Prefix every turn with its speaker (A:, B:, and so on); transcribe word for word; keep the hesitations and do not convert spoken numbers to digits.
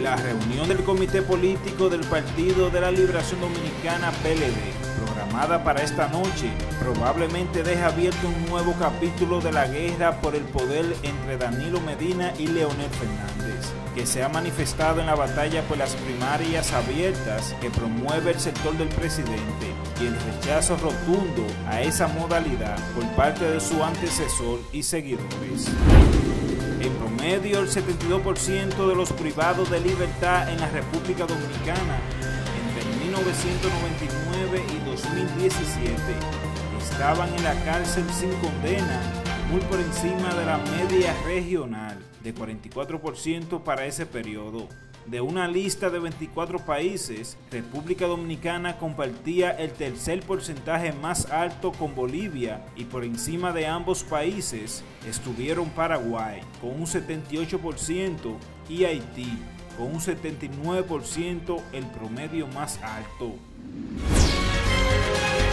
A: La reunión del Comité Político del Partido de la Liberación Dominicana P L D, programada para esta noche, probablemente deja abierto un nuevo capítulo de la guerra por el poder entre Danilo Medina y Leonel Fernández, que se ha manifestado en la batalla por las primarias abiertas que promueve el sector del presidente y el rechazo rotundo a esa modalidad por parte de su antecesor y seguidores. En promedio, el setenta y dos por ciento de los privados de libertad en la República Dominicana entre mil novecientos noventa y nueve y dos mil diecisiete estaban en la cárcel sin condena, muy por encima de la media regional de cuarenta y cuatro por ciento para ese periodo. De una lista de veinticuatro países, República Dominicana compartía el tercer porcentaje más alto con Bolivia, y por encima de ambos países estuvieron Paraguay con un setenta y ocho por ciento y Haití con un setenta y nueve por ciento, el promedio más alto.